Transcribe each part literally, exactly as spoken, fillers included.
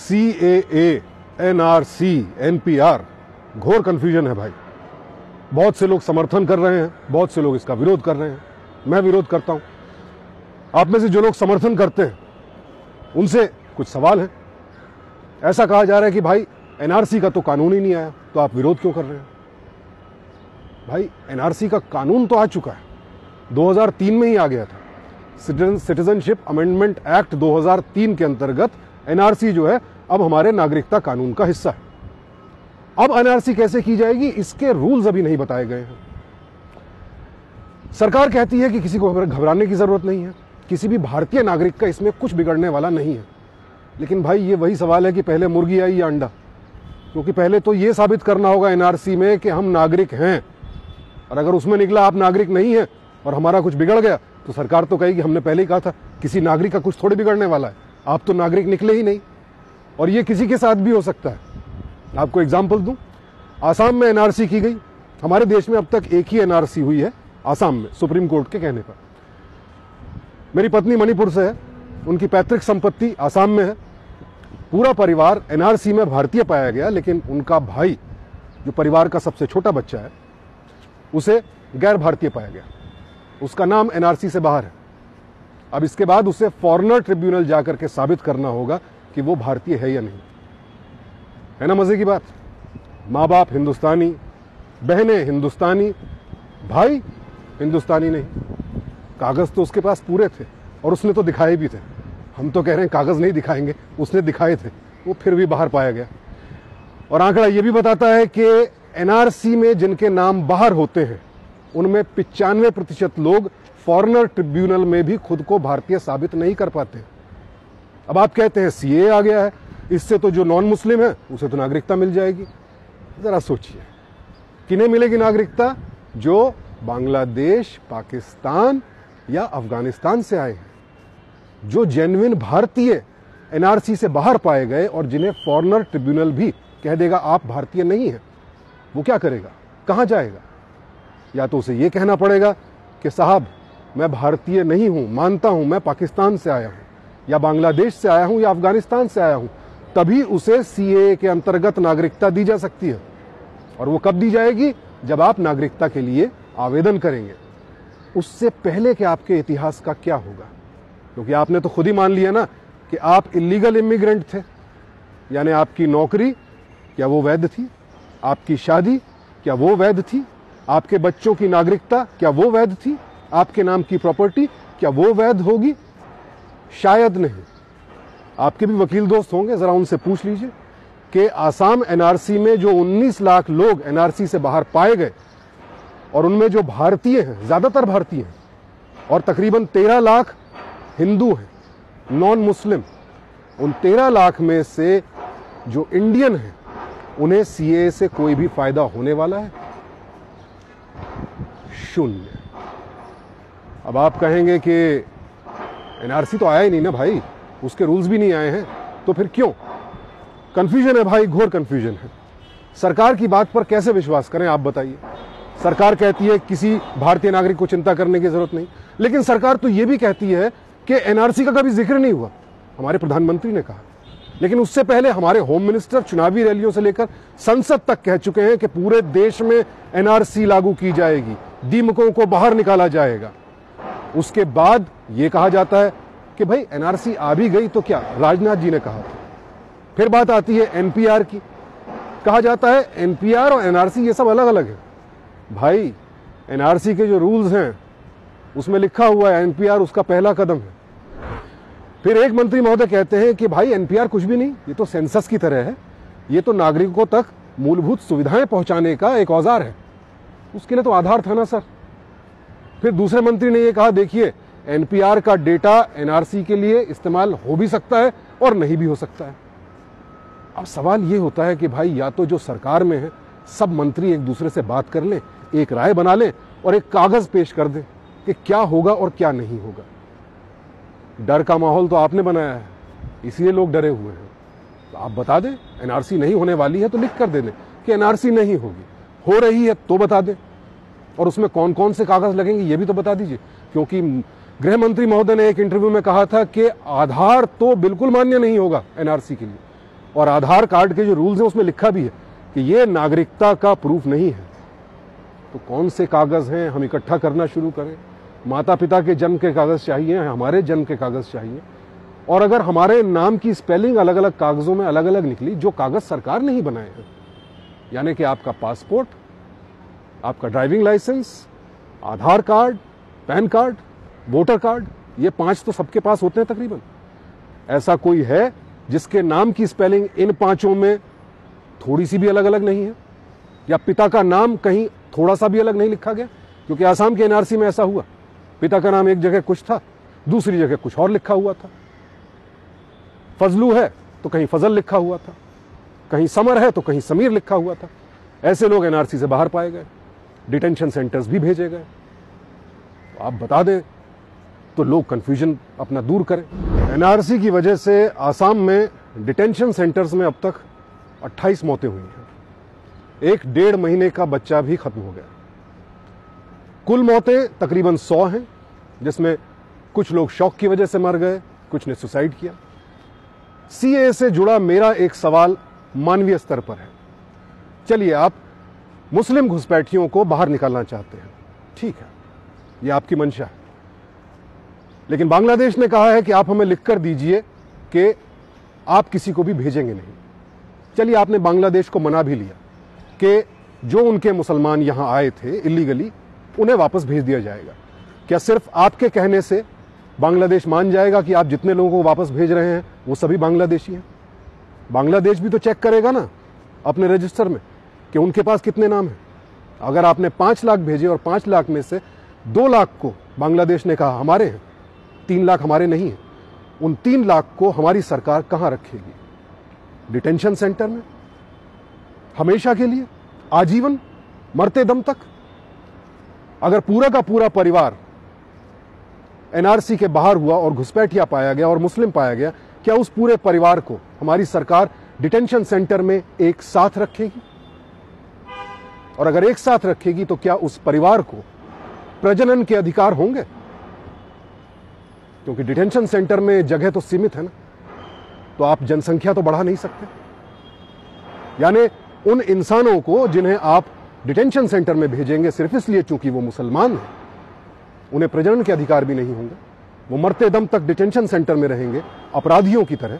C A A, N R C, N P R, घोर confusion है भाई। बहुत से लोग समर्थन कर रहे हैं, बहुत से लोग इसका विरोध कर रहे हैं। मैं विरोध करता हूं। आप में से जो लोग समर्थन करते हैं उनसे कुछ सवाल है। ऐसा कहा जा रहा है कि भाई एन आर सी का तो कानून ही नहीं आया, तो आप विरोध क्यों कर रहे हैं? भाई एन आर सी का कानून तो आ चुका है, दो हज़ार तीन में ही आ गया था। सिटीजनशिप अमेंडमेंट एक्ट दो हज़ार तीन के अंतर्गत एन आर सी जो है अब हमारे नागरिकता कानून का हिस्सा है। अब एन आर सी कैसे की जाएगी, इसके रूल्स अभी नहीं बताए गए हैं। सरकार कहती है कि किसी को घबराने की जरूरत नहीं है, किसी भी भारतीय नागरिक का इसमें कुछ बिगड़ने वाला नहीं है। लेकिन भाई ये वही सवाल है कि पहले मुर्गी आई या अंडा, क्योंकि पहले तो ये साबित करना होगा एन आर सी में कि हम नागरिक हैं, और अगर उसमें निकला आप नागरिक नहीं है और हमारा कुछ बिगड़ गया तो सरकार तो कहेगी हमने पहले ही कहा था किसी नागरिक का कुछ थोड़ी बिगड़ने वाला है, आप तो नागरिक निकले ही नहीं। और ये किसी के साथ भी हो सकता है। आपको एग्जाम्पल दूं, आसाम में एन आर सी की गई। हमारे देश में अब तक एक ही एन आर सी हुई है, आसाम में, सुप्रीम कोर्ट के कहने पर। मेरी पत्नी मणिपुर से है, उनकी पैतृक संपत्ति आसाम में है। पूरा परिवार एन आर सी में भारतीय पाया गया, लेकिन उनका भाई जो परिवार का सबसे छोटा बच्चा है उसे गैर भारतीय पाया गया। उसका नाम एन आर सी से बाहर है। अब इसके बाद उसे फॉरेनर ट्रिब्यूनल जाकर के साबित करना होगा कि वो भारतीय है या नहीं। है ना मजे की बात? माँ बाप हिंदुस्तानी, बहनें हिंदुस्तानी, भाई हिंदुस्तानी नहीं। कागज तो उसके पास पूरे थे और उसने तो दिखाए भी थे। हम तो कह रहे हैं कागज नहीं दिखाएंगे, उसने दिखाए थे, वो फिर भी बाहर पाया गया। और आंकड़ा ये भी बताता है कि एन आर सी में जिनके नाम बाहर होते हैं उनमें पिचानवे प्रतिशत लोग फॉरेनर ट्रिब्यूनल में भी खुद को भारतीय साबित नहीं कर पाते। अब आप कहते हैं सी ए ए आ गया है, इससे तो जो नॉन मुस्लिम है उसे तो नागरिकता मिल जाएगी। जरा सोचिए, किन्हें मिलेगी नागरिकता? जो बांग्लादेश, पाकिस्तान या अफगानिस्तान से आए हैं, जो जेन्युइन भारतीय एन आर सी से बाहर पाए गए और जिन्हें फॉरेनर ट्रिब्यूनल भी कह देगा आप भारतीय नहीं है। वो क्या करेगा, कहां जाएगा? या तो उसे ये कहना पड़ेगा कि साहब मैं भारतीय नहीं हूं, मानता हूं मैं पाकिस्तान से आया हूं या बांग्लादेश से आया हूं या अफगानिस्तान से आया हूं, तभी उसे सी ए ए के अंतर्गत नागरिकता दी जा सकती है। और वो कब दी जाएगी? जब आप नागरिकता के लिए आवेदन करेंगे। उससे पहले कि आपके इतिहास का क्या होगा, क्योंकि आपने तो खुद ही मान लिया ना कि आप इलीगल इमिग्रेंट थे। यानी आपकी नौकरी क्या वो वैध थी? आपकी शादी क्या वो वैध थी? आपके बच्चों की नागरिकता क्या वो वैध थी? आपके नाम की प्रॉपर्टी क्या वो वैध होगी? शायद नहीं। आपके भी वकील दोस्त होंगे, जरा उनसे पूछ लीजिए कि आसाम एन आर सी में जो उन्नीस लाख लोग एन आर सी से बाहर पाए गए और उनमें जो भारतीय हैं, ज्यादातर भारतीय हैं, और तकरीबन तेरह लाख हिंदू हैं, नॉन मुस्लिम, उन तेरह लाख में से जो इंडियन हैं उन्हें सी ए ए से कोई भी फायदा होने वाला है? शून्य। अब आप कहेंगे कि एन आर सी तो आया ही नहीं ना भाई, उसके रूल्स भी नहीं आए हैं, तो फिर क्यों? कंफ्यूजन है भाई, घोर कंफ्यूजन है। सरकार की बात पर कैसे विश्वास करें आप बताइए? सरकार कहती है किसी भारतीय नागरिक को चिंता करने की जरूरत नहीं, लेकिन सरकार तो यह भी कहती है कि एन आर सी का कभी जिक्र नहीं हुआ। हमारे प्रधानमंत्री ने कहा, लेकिन उससे पहले हमारे होम मिनिस्टर चुनावी रैलियों से लेकर संसद तक कह चुके हैं कि पूरे देश में एन आर सी लागू की जाएगी, दीमकों को बाहर निकाला जाएगा। उसके बाद यह कहा जाता है कि भाई एन आर सी आ भी गई तो क्या, राजनाथ जी ने कहा था। फिर बात आती है एन पी आर की, कहा जाता है एन पी आर और एन आर सी ये सब अलग अलग है। भाई एन आर सी के जो रूल्स हैं उसमें लिखा हुआ है एन पी आर उसका पहला कदम है। फिर एक मंत्री महोदय कहते हैं कि भाई एन पी आर कुछ भी नहीं, ये तो सेंसस की तरह है, ये तो नागरिकों तक मूलभूत सुविधाएं पहुंचाने का एक औजार है, उसके लिए तो आधार था ना सर। फिर दूसरे मंत्री ने यह कहा देखिए एन पी आर का डेटा एन आर सी के लिए इस्तेमाल हो भी सकता है और नहीं भी हो सकता है। अब सवाल यह होता है कि भाई या तो जो सरकार में है सब मंत्री एक दूसरे से बात कर लें, एक राय बना लें और एक कागज पेश कर दें कि क्या होगा और क्या नहीं होगा। डर का माहौल तो आपने बनाया है, इसलिए लोग डरे हुए हैं। तो आप बता दें एन आर सी नहीं होने वाली है तो लिख कर दे दें कि एन आर सी नहीं होगी, हो रही है तो बता दें, और उसमें कौन कौन से कागज लगेंगे ये भी तो बता दीजिए। क्योंकि गृह मंत्री महोदय ने एक इंटरव्यू में कहा था कि आधार तो बिल्कुल मान्य नहीं होगा एन आर सी के लिए, और आधार कार्ड के जो रूल्स हैं उसमें लिखा भी है कि ये नागरिकता का प्रूफ नहीं है। तो कौन से कागज हैं, हम इकट्ठा करना शुरू करें। माता पिता के जन्म के कागज चाहिए, हमारे जन्म के कागज चाहिए। और अगर हमारे नाम की स्पेलिंग अलग अलग कागजों में अलग अलग निकली, जो कागज सरकार ने ही बनाए हैं, यानी कि आपका पासपोर्ट, आपका driving licence, Aadhaar card, PAN card, voter card, ये पांच तो सबके पास होते हैं तकरीबन। ऐसा कोई है जिसके नाम की स्पेलिंग इन पांचों में थोड़ी सी भी अलग अलग नहीं है, या पिता का नाम कहीं थोड़ा सा भी अलग नहीं लिखा गया? क्योंकि आसाम के एनआरसी में ऐसा हुआ, पिता का नाम एक जगह कुछ था, दूसरी जगह कुछ और लिखा हुआ था। फजलू है तो कहीं फजल लिखा हुआ था, कहीं समर है तो कहीं समीर लिखा हुआ था। ऐसे लोग एनआरसी से बाहर पाए गए, डिटेंशन सेंटर्स भी भेजे गए। तो आप बता दें तो लोग कंफ्यूजन अपना दूर करें। एनआरसी की वजह से आसाम में डिटेंशन सेंटर्स में अब तक अट्ठाईस मौतें हुई हैं। एक डेढ़ महीने का बच्चा भी खत्म हो गया। कुल मौतें तकरीबन सौ हैं, जिसमें कुछ लोग शॉक की वजह से मर गए, कुछ ने सुसाइड किया। सीएए से जुड़ा मेरा एक सवाल मानवीय स्तर पर है। चलिए, आप मुस्लिम घुसपैठियों को बाहर निकालना चाहते हैं, ठीक है, यह आपकी मंशा है। लेकिन बांग्लादेश ने कहा है कि आप हमें लिखकर दीजिए कि आप किसी को भी भेजेंगे नहीं। चलिए, आपने बांग्लादेश को मना भी लिया कि जो उनके मुसलमान यहां आए थे इलीगली, उन्हें वापस भेज दिया जाएगा। क्या सिर्फ आपके कहने से बांग्लादेश मान जाएगा कि आप जितने लोगों को वापस भेज रहे हैं वो सभी बांग्लादेशी हैं? बांग्लादेश भी तो चेक करेगा ना अपने रजिस्टर में कि उनके पास कितने नाम हैं। अगर आपने पांच लाख भेजे और पांच लाख में से दो लाख को बांग्लादेश ने कहा हमारे हैं, तीन लाख हमारे नहीं हैं, उन तीन लाख को हमारी सरकार कहां रखेगी? डिटेंशन सेंटर में हमेशा के लिए, आजीवन, मरते दम तक? अगर पूरा का पूरा परिवार एनआरसी के बाहर हुआ और घुसपैठिया पाया गया और मुस्लिम पाया गया, क्या उस पूरे परिवार को हमारी सरकार डिटेंशन सेंटर में एक साथ रखेगी? और अगर एक साथ रखेगी तो क्या उस परिवार को प्रजनन के अधिकार होंगे? क्योंकि डिटेंशन सेंटर में जगह तो सीमित है ना, तो आप जनसंख्या तो बढ़ा नहीं सकते। यानी उन इंसानों को जिन्हें आप डिटेंशन सेंटर में भेजेंगे सिर्फ इसलिए चूंकि वो मुसलमान हैं, उन्हें प्रजनन के अधिकार भी नहीं होंगे, वो मरते दम तक डिटेंशन सेंटर में रहेंगे अपराधियों की तरह।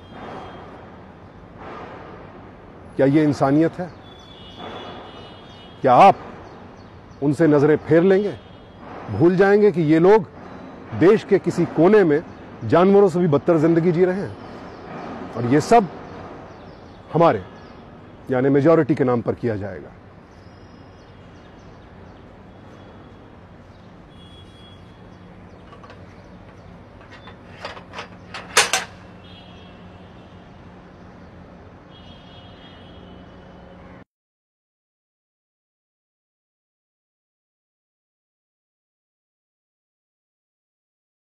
क्या ये इंसानियत है? क्या आप उनसे नजरें फेर लेंगे, भूल जाएंगे कि ये लोग देश के किसी कोने में जानवरों से भी बदतर जिंदगी जी रहे हैं, और ये सब हमारे यानी मेजॉरिटी के नाम पर किया जाएगा?